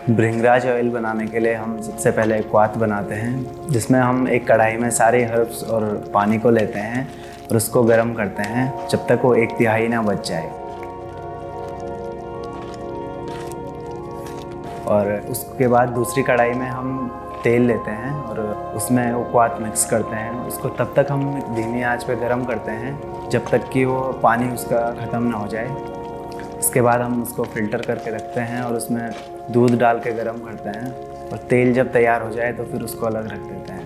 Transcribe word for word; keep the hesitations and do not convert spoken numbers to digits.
भृंगराज oil बनाने के लिए हम सबसे पहले एक क्वाथ बनाते हैं, जिसमें हम एक कढ़ाई में सारे हर्ब्स और पानी को लेते हैं और उसको गर्म करते हैं जब तक वो एक तिहाई ना बच जाए। और उसके बाद दूसरी कढ़ाई में हम तेल लेते हैं और उसमें वो क्वाथ मिक्स करते हैं। उसको तब तक हम धीमी आंच पे गर्म करते हैं जब तक कि वो पानी उसका ख़त्म ना हो जाए। इसके बाद हम उसको फ़िल्टर करके रखते हैं और उसमें दूध डाल के गर्म करते हैं और तेल जब तैयार हो जाए तो फिर उसको अलग रख देते हैं।